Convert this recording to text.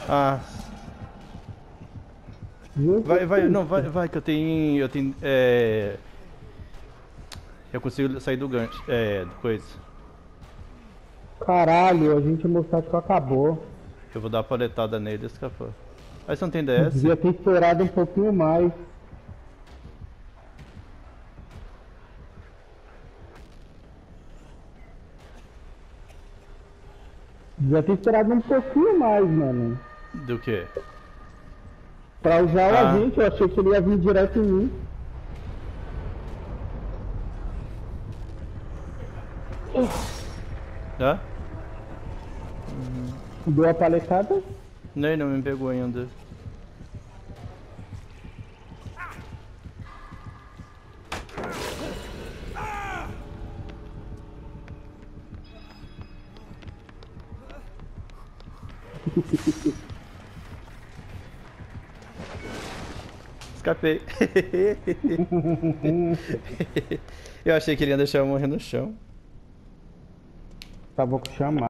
Ah. Vai que eu tenho, eu consigo sair do gancho, do coisa. Caralho, a gente mostático acabou. Eu vou dar uma paletada nele e escapar. Aí você não tem DS? Devia ter esperado um pouquinho mais. Devia ter esperado um pouquinho mais, mano. Do que? Pra usar o Ah, agente, eu achei que ele ia vir direto em mim. hã? Deu a paletada. Nem não me pegou ainda. Escapei. Eu achei que ele ia deixar eu morrer no chão. Tava com chamado.